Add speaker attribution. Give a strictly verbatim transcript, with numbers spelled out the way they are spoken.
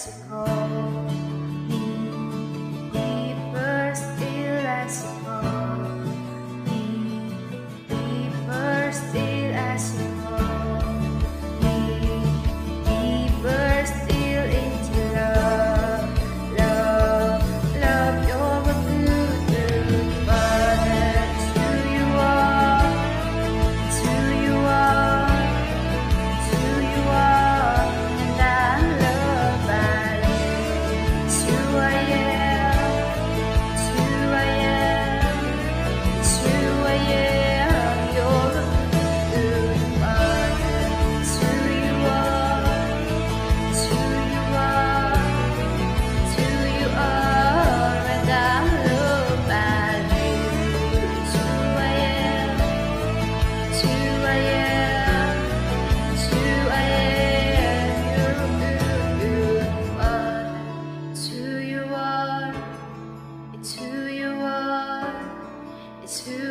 Speaker 1: as you call me, deeper still as you call me, deeper still as you call me, deeper still into love, love, love. You're a good, good Father. It's who you are, it's who you are, it's who you are, and I'm loved by you. It's who I am, it's who I am, it's who I am. You're a good, good Father. It's who you are, it's who you are, it's who you are, and I'm loved by you. It's who I am, it's who I am, it's who I am. You're a good, good Father. It's who you are, it's who you are, it's who